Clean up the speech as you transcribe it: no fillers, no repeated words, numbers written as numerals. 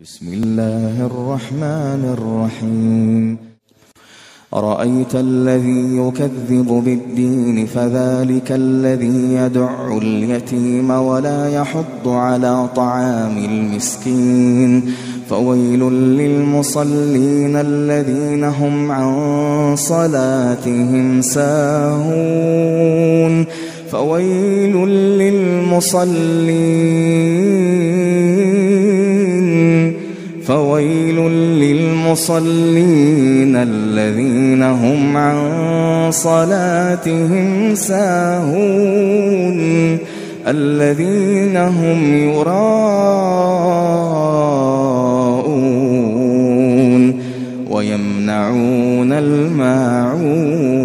بسم الله الرحمن الرحيم أرأيت الذي يكذب بالدين فذلك الذي يدع اليتيم ولا يحض على طعام المسكين فويل للمصلين الذين هم عن صلاتهم ساهون فويل للمصلين الذين هم عن صلاتهم ساهون الذين هم يراءون ويمنعون الماعون